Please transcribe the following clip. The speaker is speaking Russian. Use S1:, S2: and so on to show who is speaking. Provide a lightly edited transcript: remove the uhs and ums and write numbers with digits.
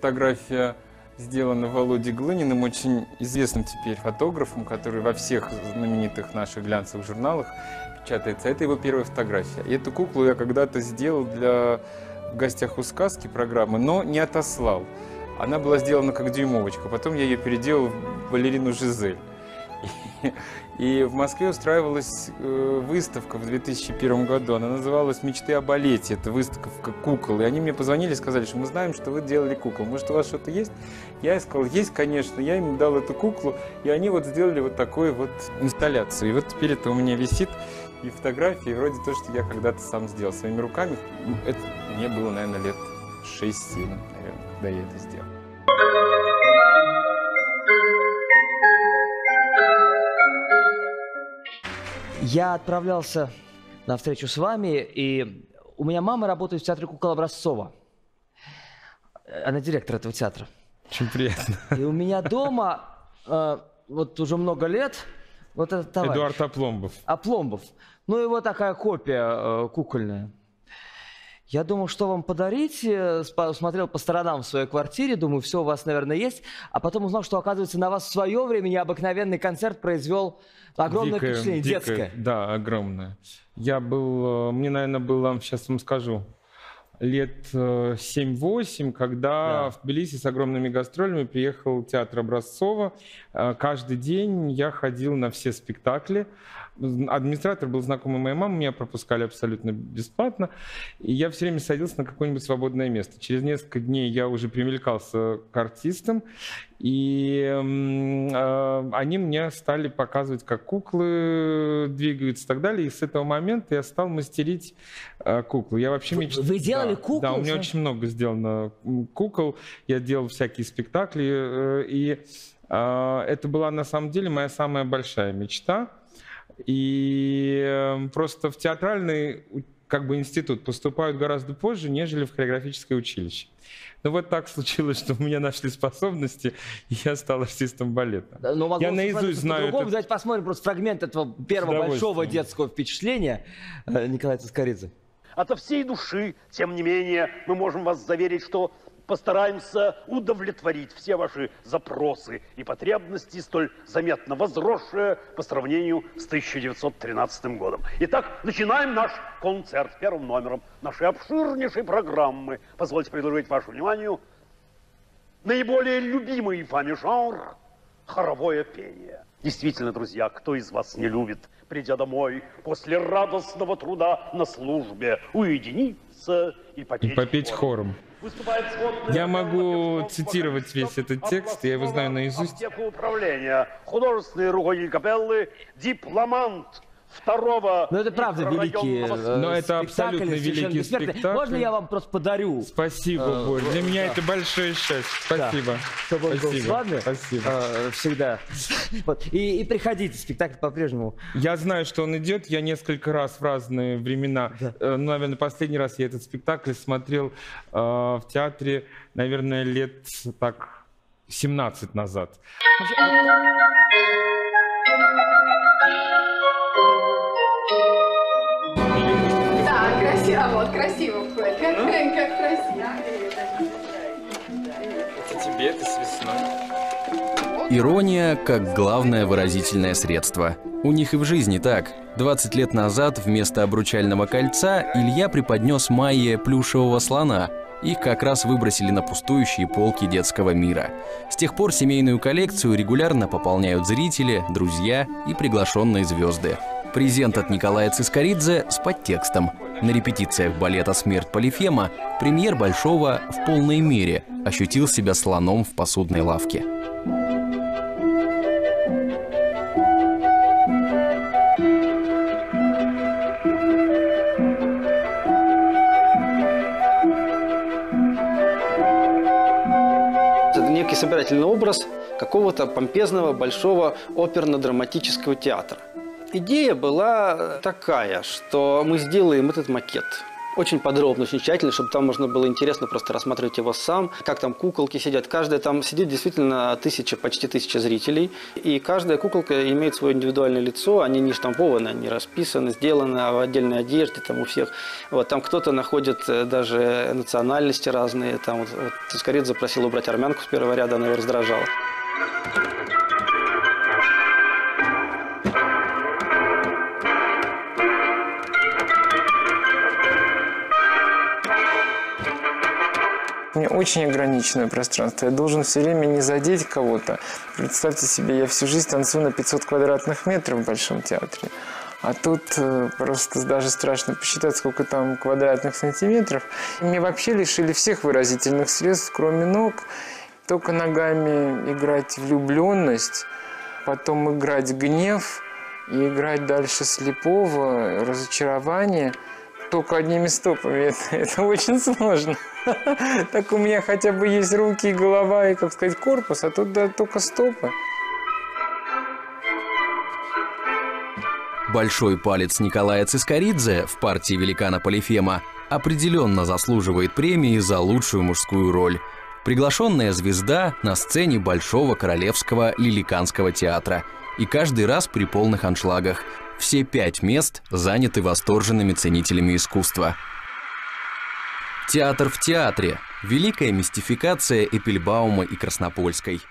S1: фотография сделана Володей Глыниным, очень известным теперь фотографом, который во всех знаменитых наших глянцевых журналах печатается. Это его первая фотография. И эту куклу я когда-то сделал для «В гостях у сказки» программы, но не отослал. Она была сделана как дюймовочка. Потом я ее переделал в балерину Жизель. И в Москве устраивалась выставка в 2001 году. Она называлась «Мечты о балете». Это выставка кукол. И они мне позвонили и сказали, что мы знаем, что вы делали кукол. Может, у вас что-то есть? Я сказал, есть, конечно. Я им дал эту куклу. И они вот сделали вот такую вот инсталляцию. И вот теперь это у меня висит. И фотографии, и вроде то, что я когда-то сам сделал своими руками. Это мне было, наверное, лет 6-7, наверное, когда я это сделал.
S2: Я отправлялся на встречу с вами, и у меня мама работает в театре кукол Образцова. Она директор этого театра.
S1: Очень приятно.
S2: И у меня дома вот уже много лет вот этот товарищ.
S1: Эдуард Опломбов.
S2: Опломбов. Ну, его такая копия кукольная. Я думал, что вам подарить, смотрел по сторонам в своей квартире, думаю, все у вас, наверное, есть. А потом узнал, что, оказывается, на вас в свое время необыкновенный концерт произвел огромное впечатление, детское.
S1: Да, огромное. Мне, наверное, было, сейчас вам скажу, лет 7-8, когда в Тбилиси с огромными гастролями приехал театр Образцова. Каждый день я ходил на все спектакли. Администратор был знакомый моей мамы, меня пропускали абсолютно бесплатно. И я все время садился на какое-нибудь свободное место. Через несколько дней я уже примелькался к артистам. И они мне стали показывать, как куклы двигаются и так далее. И с этого момента я стал мастерить куклы. Я вообще мечтал.
S2: Вы делали куклы?
S1: Да, у меня очень много сделано кукол. Я делал всякие спектакли. И это была на самом деле моя самая большая мечта. И просто в театральный институт поступают гораздо позже, нежели в хореографическое училище. Но вот так случилось, что у меня нашли способности, и я стал артистом балета.
S2: Но
S1: я наизусть знаю это.
S2: Давайте посмотрим просто фрагмент этого первого большого детского впечатления Николая Цискоридзе.
S3: Ото всей души, тем не менее, мы можем вас заверить, что постараемся удовлетворить все ваши запросы и потребности, столь заметно возросшие по сравнению с 1913 годом. Итак, начинаем наш концерт первым номером нашей обширнейшей программы. Позвольте предложить вашему вниманию наиболее любимый вами жанр – хоровое пение. Действительно, друзья, кто из вас не любит, придя домой после радостного труда на службе, уединиться и попеть хором?
S1: Я могу цитировать весь этот текст, я его знаю наизусть.
S3: Управления, художественный руководитель капеллы, дипломант второго...
S2: Но это правда великий
S1: Но это абсолютно великий спектакль.
S2: Можно я вам просто подарю?
S1: Спасибо, Борь. Для меня это большое счастье. Спасибо.
S2: Чтобы он был с вами.
S1: Спасибо.
S2: Всегда. Вот. И приходите, спектакль по-прежнему.
S1: Я знаю, что он идет. Я несколько раз в разные времена, наверное, последний раз я этот спектакль смотрел в театре, наверное, лет 17 назад.
S4: Вот, красиво входит. Как красиво.
S1: Это тебе, это с весной.
S5: Ирония как главное выразительное средство. У них и в жизни так. 20 лет назад вместо обручального кольца Илья преподнес Майе плюшевого слона. Их как раз выбросили на пустующие полки детского мира. С тех пор семейную коллекцию регулярно пополняют зрители, друзья и приглашенные звезды. Презент от Николая Цискоридзе с подтекстом. На репетициях балета «Смерть Полифема» премьер Большого в полной мере ощутил себя слоном в посудной лавке.
S6: Это некий собирательный образ какого-то помпезного большого оперно-драматического театра. Идея была такая, что мы сделаем этот макет очень подробно, очень тщательно, чтобы там можно было интересно просто рассматривать его сам, как там куколки сидят. Каждая там сидит действительно почти 1000 зрителей. И каждая куколка имеет свое индивидуальное лицо. Они не штампованы, они расписаны, сделаны в отдельной одежде там у всех. Вот, там кто-то находит даже национальности разные. Там вот Искаридзе запросил убрать армянку с первого ряда, она его раздражала.
S1: У меня очень ограниченное пространство. Я должен все время не задеть кого-то. Представьте себе, я всю жизнь танцую на 500 квадратных метров в Большом театре. А тут просто даже страшно посчитать, сколько там квадратных сантиметров. И мне вообще лишили всех выразительных средств, кроме ног. Только ногами играть влюбленность, потом играть гнев и играть дальше слепого, разочарование. Только одними стопами. Это очень сложно. Так у меня хотя бы есть руки и голова, и, как сказать, корпус, а тут да, только стопы.
S5: Большой палец Николая Цискоридзе в партии великана Полифема определенно заслуживает премии за лучшую мужскую роль. Приглашенная звезда на сцене Большого Королевского Лиликанского театра. И каждый раз при полных аншлагах. Все 5 мест заняты восторженными ценителями искусства. Театр в театре. Великая мистификация Эппельбаума и Краснопольской.